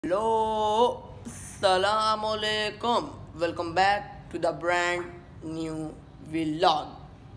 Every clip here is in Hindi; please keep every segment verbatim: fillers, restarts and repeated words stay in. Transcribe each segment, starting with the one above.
हेलो सलामुअलैकुम, welcome back to the brand new vlog.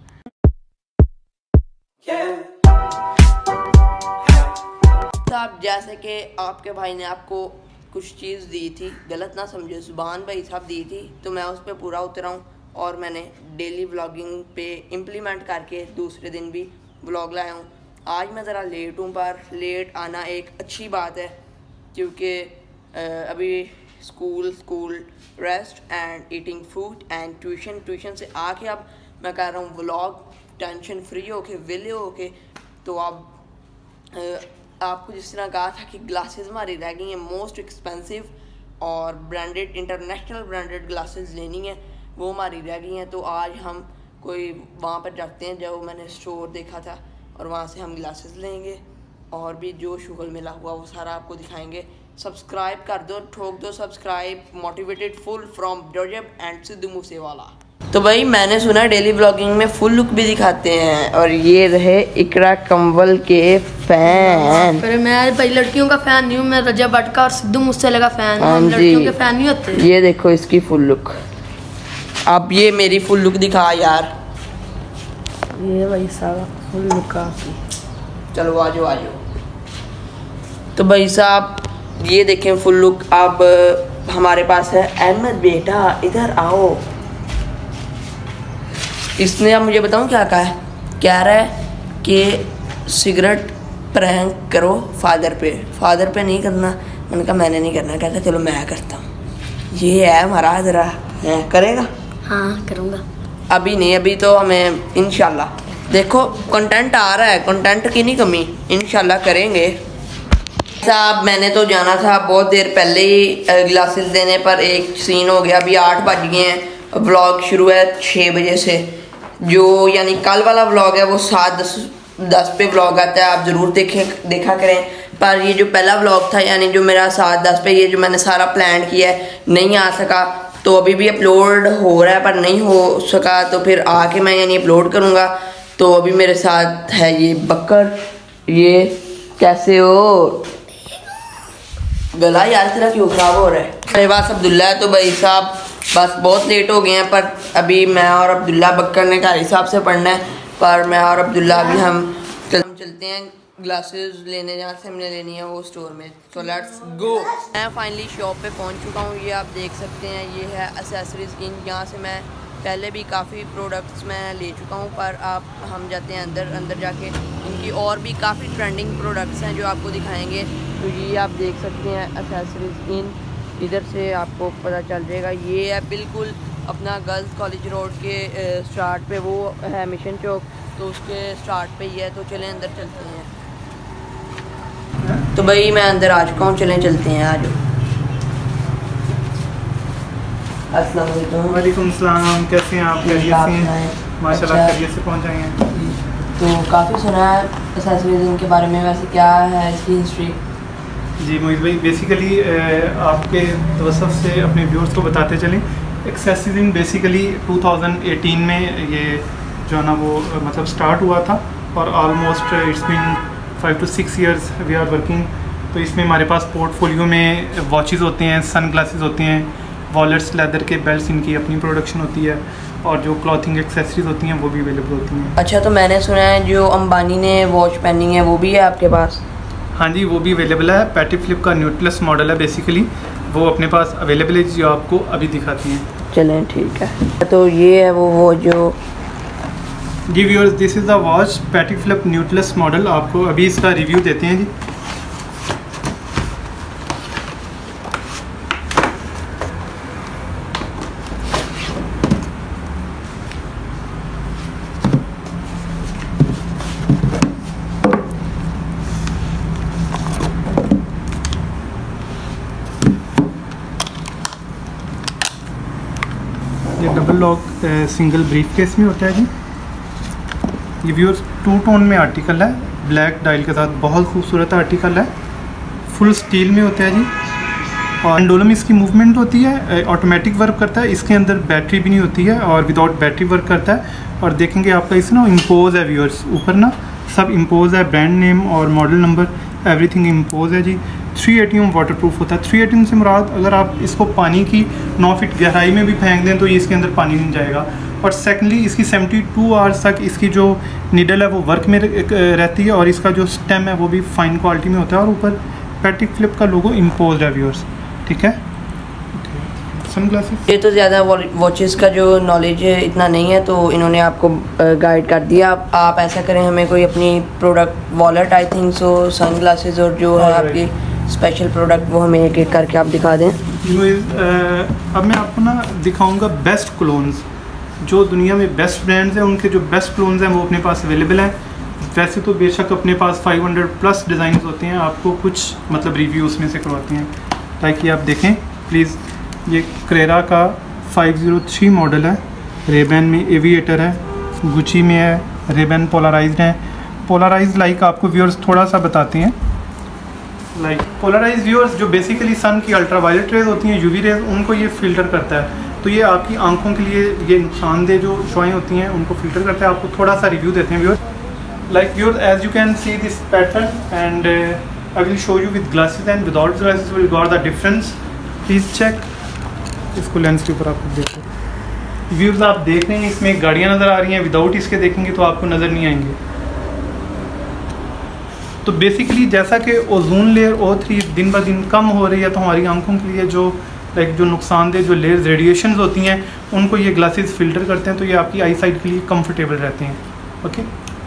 साहब, जैसे कि आपके भाई ने आपको कुछ चीज़ दी थी, गलत ना समझे, जुबान भाई साहब दी थी, तो मैं उस पर पूरा उतरा हूँ और मैंने डेली व्लॉगिंग पे इम्प्लीमेंट करके दूसरे दिन भी व्लॉग लाया हूँ। आज मैं ज़रा लेट हूँ, पर लेट आना एक अच्छी बात है क्योंकि अभी school school rest and eating food and tuition tuition से आके अब मैं कर रहा हूँ व्लॉग, टेंशन फ्री होके विले होके। तो अब आपको जिस तरह कहा था कि ग्लासेस हमारी रह गई हैं मोस्ट एक्सपेंसिव और ब्रांडेड इंटरनेशनल ब्रांडेड ग्लासेस लेनी है, वो हमारी रह गई हैं। तो आज हम कोई वहाँ पर जाते हैं जो मैंने स्टोर देखा था और वहाँ से हम ग्लासेस लेंगे और भी जो शुगल मिला हुआ वो सारा आपको दिखाएंगे। सब्सक्राइब कर दो, ठोक दो subscribe. Motivated full from Rajab and Sidhu Moosewala. तो भाई मैंने सुना डेली व्लॉगिंग में फुल लुक भी दिखाते हैं और ये रहे इकरा कंबल के फैन। पर मैं भाई लड़कियों का फैन नहीं हूँ, मैं रजब भट्ट का और सिद्धू मूसेवाला का फैन हूँ, लड़कियों के फैन नहीं होते। ये देखो इसकी फुल लुक। अब ये मेरी फुल लुक दिखा यार। ये भाई साहब फुल लुक का। चलो आजो आजो। तो भाई साहब ये देखें फुल लुक। अब हमारे पास है अहमद बेटा, इधर आओ। इसने अब मुझे बताऊं क्या कहा है, कह रहा है कि सिगरेट प्रैंक करो फादर पे। फादर पे नहीं करना। मैंने कहा मैंने नहीं करना। कहता चलो मैं करता हूँ। ये है हमारा ज़रा है, करेगा? हाँ करूँगा। अभी नहीं, अभी तो हमें इंशाल्लाह देखो कंटेंट आ रहा है, कंटेंट की नहीं कमी, इंशाल्लाह करेंगे। साहब मैंने तो जाना था बहुत देर पहले ही ग्लासेस देने, पर एक सीन हो गया। अभी आठ बज गए हैं, व्लॉग शुरू है छः बजे से। जो यानी कल वाला व्लॉग है वो सात दस दस पे व्लॉग आता है, आप ज़रूर देखें देखा करें। पर ये जो पहला व्लॉग था यानी जो मेरा सात दस पे ये जो मैंने सारा प्लान किया है नहीं आ सका, तो अभी भी अपलोड हो रहा है पर नहीं हो सका, तो फिर आके मैं यानी अपलोड करूँगा। तो अभी मेरे साथ है ये बकर। ये कैसे हो? गला यार तेरा क्यों ख़राब हो रहा है? मेरे पास अब्दुल्ला है। तो भाई साहब बस बहुत लेट हो गए हैं, पर अभी मैं और अब्दुल्ला, बकर ने कारी साहब से पढ़ना है, पर मैं और अब्दुल्ला अभी हम हम चलते हैं ग्लासेस लेने, जहाँ से हमने लेनी है वो स्टोर में। तो लेट्स गो। मैं फाइनली शॉप पे पहुँच चुका हूँ। ये आप देख सकते हैं, ये है एक्सेसरीज इन। यहाँ से मैं पहले भी काफ़ी प्रोडक्ट्स मैं ले चुका हूँ, पर आप हम जाते हैं अंदर। अंदर जाके इनकी और भी काफ़ी ट्रेंडिंग प्रोडक्ट्स हैं जो आपको दिखाएंगे। तो ये आप देख सकते हैं एक्सेसरीज इन, इधर से आपको पता चल जाएगा। ये है बिल्कुल अपना गर्ल्स कॉलेज रोड के स्टार्ट पे, वो है मिशन चौक, तो उसके स्टार्ट पे ही है। तो चलें अंदर चलते हैं। तो भाई मैं अंदर आ चुका हूँ, चलें चलते हैं। आज अस्सलाम वालेकुम। वालेकुम सलाम, कैसे हैं आप? खैरियत से हैं? माशाल्लाह खैरियत से पहुंच आए हैं। तो काफ़ी सुना है एक्सेसरीज इनके बारे में, वैसे क्या है इसकी हिस्ट्री? जी मोहित भाई, बेसिकली आपके तवस्सुफ से अपने व्यूअर्स को बताते चलें। Accessories in basically two thousand eighteen में ये जो है ना वो मतलब स्टार्ट हुआ था और almost it's been five to six years we are working. तो इसमें हमारे पास पोर्टफोलियो में वॉचेस होते हैं, सन ग्लासेस होते हैं, वॉलेट्स, लेदर के बेल्ट्स, इनकी अपनी प्रोडक्शन होती है, और जो क्लॉथिंग एक्सेसरीज होती हैं वो भी अवेलेबल होती हैं। अच्छा, तो मैंने सुना है जो अंबानी ने वॉच पहनी है वो भी है आपके पास? हाँ जी, वो भी अवेलेबल है। पैटी फ्लिप का न्यूट्रस मॉडल है बेसिकली, वो अपने पास अवेलेबल है जो आपको अभी दिखाती हैं। चलें ठीक है। तो ये है वो वो जो जी viewers, this is the watch Patek Philippe Nautilus model. आपको अभी इसका रिव्यू देते हैं जी। ये double lock single briefcase में होता है जी। ये व्यूअर्स टू टोन में आर्टिकल है, ब्लैक डायल के साथ, बहुत खूबसूरत आर्टिकल है। फुल स्टील में होता है जी, और एंडोलम इसकी मूवमेंट होती है, ऑटोमेटिक वर्क करता है। इसके अंदर बैटरी भी नहीं होती है और विदाउट बैटरी वर्क करता है। और देखेंगे आपका इस ना इम्पोज है व्यूअर्स, ऊपर ना सब इम्पोज है, ब्रांड नेम और मॉडल नंबर एवरीथिंग इम्पोज है जी। Three ATM waterproof होता है। थ्री एटी एम से मुराद अगर आप इसको पानी की नौ फीट गहराई में भी फेंक दें तो ये इसके अंदर पानी नहीं जाएगा। और सेकेंडली इसकी सेवेंटी टू आवर्स तक इसकी जो नीडल है वो वर्क में रहती है और इसका जो स्टेम है वो भी फाइन क्वालिटी में होता है और ऊपर पैटिक फ्लिप का लोगो इम्पोज है व्यूअर्स, ठीक है। सनग्लासेस ये तो ज़्यादा वॉचेस का जो नॉलेज है इतना नहीं है तो इन्होंने आपको गाइड कर दिया। आप, आप ऐसा करें हमें कोई अपनी product wallet I think so sunglasses और जो है आपकी स्पेशल प्रोडक्ट वो हमें एक एक करके आप दिखा दें। अब मैं आपको ना दिखाऊंगा बेस्ट क्लोन्स, जो दुनिया में बेस्ट ब्रांड्स हैं उनके जो बेस्ट क्लोन्स हैं वो अपने पास अवेलेबल हैं। वैसे तो बेशक अपने पास फाइव हंड्रेड प्लस डिज़ाइन होते हैं, आपको कुछ मतलब रिव्यू उसमें से करवाते हैं ताकि आप देखें प्लीज़। ये क्रेरा का फाइव ज़ीरो थ्री मॉडल है, रेबन में एविएटर है, गुची में है, रेबन पोलराइज्ड है। पोलराइज्ड लाइक आपको व्यूअर्स थोड़ा सा बताते हैं, लाइक पोलराइज्ड व्यूअर्स जो बेसिकली सन की अल्ट्रावायलेट रेज होती हैं, यूवी रेज, उनको ये फ़िल्टर करता है। तो ये आपकी आंखों के लिए ये नुकसानदेह जो शुआएँ होती हैं उनको फ़िल्टर करता है। आपको थोड़ा सा रिव्यू देते हैं viewers. Like viewers as you can see this pattern and I will show you with glasses and without glasses will got the difference. Please check इसको लेंस के ऊपर आप देखो व्यूज़, आप देख रहे हैं इसमें गाड़ियाँ नज़र आ रही हैं, विदाउट इसके देखेंगे तो आपको नज़र नहीं आएंगे। तो बेसिकली जैसा कि ओजोन लेयर ओ थ्री दिन ब दिन कम हो रही है तो हमारी आंखों के लिए जो लाइक जो नुकसानदेह जो लेयर्स रेडिएशंस होती हैं उनको ये ग्लासेस फ़िल्टर करते हैं, तो ये आपकी आई साइट के लिए कंफर्टेबल रहते हैं। ओके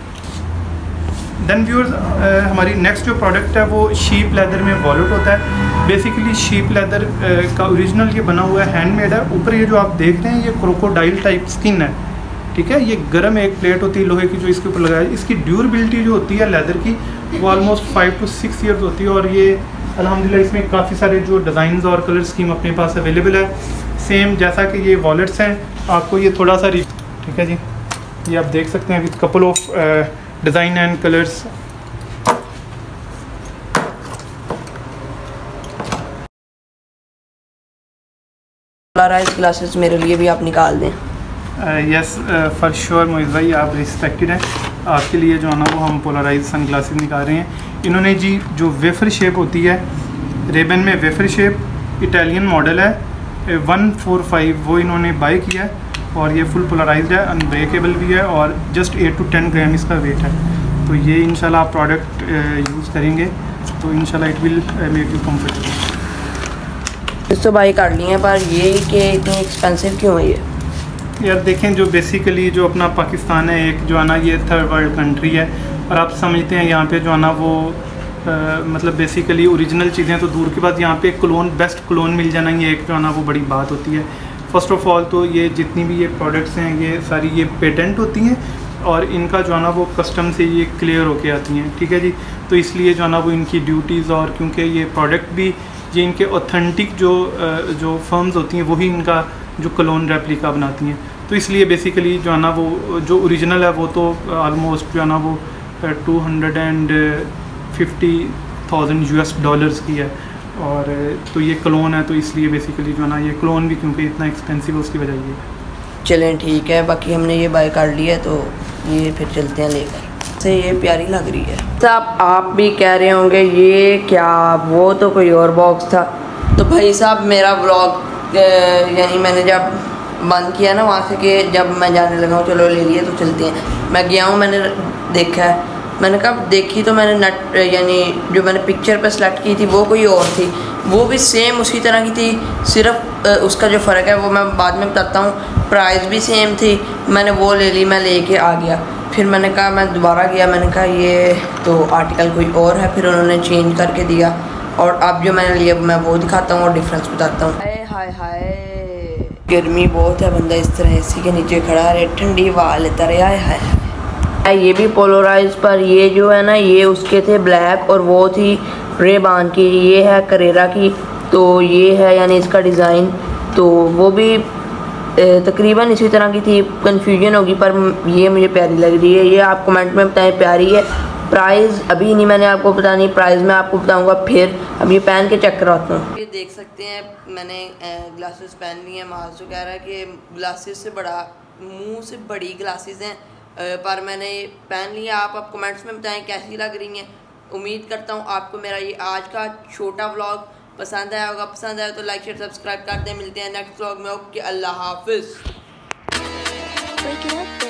देन व्यूअर्स हमारी नेक्स्ट जो प्रोडक्ट है वो शीप लेदर में वॉलेट होता है। बेसिकली शीप लेदर uh, का ओरिजिनल ये बना हुआ है, हैंडमेड है। ऊपर ये जो आप देख रहे हैं ये क्रोकोडाइल टाइप स्किन है, ठीक है। ये गर्म एक प्लेट होती है लोहे की जो इसके ऊपर लगाई। इसकी ड्यूरेबिलिटी जो होती है लेदर की वो almost five to six years होती है और ये अल्हम्दुलिल्लाह इसमें काफ़ी सारे जो डिज़ाइंस और कलर स्कीम अपने पास अवेलेबल है, सेम जैसा कि ये वॉलेट्स हैं। आपको ये थोड़ा सा ठीक है जी, ये आप देख सकते हैं with couple of design and colours. Polarised glasses मेरे लिए भी आप निकाल दें। यस फॉर श्योर मोइज़ भाई, आप रिस्पेक्टेड हैं, आपके लिए जो है ना वो हम पोलराइज सन ग्लासेस निकाल रहे हैं। इन्होंने जी जो वेफर शेप होती है, रेबन में वेफर शेप इटालियन मॉडल है वन फोर फाइव, वो इन्होंने बाय किया है और ये फुल पोलराइज्ड है, अनब्रेकेबल भी है और just eight to ten gram इसका वेट है। तो ये इंशाल्लाह आप प्रोडक्ट यूज़ करेंगे तो इंशाल्लाह it will make you comfortable. इस तो बाई कर लिए हैं, पर ये कि इतनी एक्सपेंसिव क्यों है ये? यार देखें, जो बेसिकली जो अपना पाकिस्तान है एक जो है ना ये थर्ड वर्ल्ड कंट्री है और आप समझते हैं यहाँ पे जो है ना वो आ, मतलब बेसिकली ओरिजिनल चीज़ें तो दूर की बात, यहाँ पे क्लोन बेस्ट क्लोन मिल जाना ये एक जो है ना वो बड़ी बात होती है। फ़र्स्ट ऑफ़ ऑल तो ये जितनी भी ये प्रोडक्ट्स हैं ये सारी ये पेटेंट होती हैं और इनका जो है ना वो कस्टम से ये क्लियर होके आती हैं, ठीक है जी। तो इसलिए जो है ना वो इनकी ड्यूटीज़ और क्योंकि ये प्रोडक्ट भी ये इनके ऑथेंटिक जो जो फर्म्स होती हैं वही इनका जो क्लोन रेप्लिका बनाती हैं, तो इसलिए बेसिकली जो है ना वो जो ओरिजिनल है वो तो ऑलमोस्ट जो है ना वो two hundred and fifty thousand U S dollars की है और तो ये क्लोन है तो इसलिए बेसिकली जो है ना ये क्लोन भी क्योंकि इतना एक्सपेंसिव है उसकी वजह ये है। चलें ठीक है, बाकी हमने ये बाय कर लिया है तो ये फिर चलते हैं लेकर। से ये प्यारी लग रही है। साहब आप भी कह रहे होंगे ये क्या, वो तो कोई और बॉक्स था। तो भाई साहब मेरा व्लॉग यानी मैंने जब बंद किया ना वहाँ से कि जब मैं जाने लगा हूँ चलो ले लिए तो चलते हैं, मैं गया हूँ मैंने देखा है, मैंने कहा देखी तो मैंने नट यानी जो मैंने पिक्चर पे सेलेक्ट की थी वो कोई और थी, वो भी सेम उसी तरह की थी, सिर्फ उसका जो फ़र्क है वो मैं बाद में बताता हूँ। प्राइस भी सेम थी, मैंने वो ले ली, मैं लेके आ गया। फिर मैंने कहा मैं दोबारा गया, मैंने कहा ये तो आर्टिकल कोई और है, फिर उन्होंने चेंज करके दिया और अब जो मैंने लिया मैं वो दिखाता हूँ और डिफरेंस बताता हूँ। हाय हाय हाय गर्मी बहुत है, बंदा इस तरह एसी के नीचे खड़ा रहे, ठंडी हवा लेता रहे। हाय हाय ये भी पोलराइज पर ये जो है ना ये उसके थे ब्लैक और वो थी रेबान की, ये है करेरा की, तो ये है यानी इसका डिज़ाइन, तो वो भी तकरीबन इसी तरह की थी, कन्फ्यूजन होगी पर ये मुझे प्यारी लग रही है। ये आप कमेंट में बताएं प्यारी है। प्राइस अभी नहीं मैंने आपको बतानी, प्राइस मैं आपको बताऊंगा फिर, अब ये पहन के चेक कराता हूँ। ये देख सकते हैं मैंने ग्लासेस पहन लिए हैं। महाजू कह रहा है कि ग्लासेस से बड़ा मुँह से बड़ी ग्लासेस हैं, पर मैंने पहन लिया। आप अब कमेंट्स में बताएं कैसी लग रही हैं। उम्मीद करता हूँ आपको मेरा ये आज का छोटा व्लॉग पसंद आया होगा। पसंद आया तो लाइक शेयर सब्सक्राइब कर दें। मिलते हैं नेक्स्ट व्लॉग में। ओके, अल्लाह हाफिज़।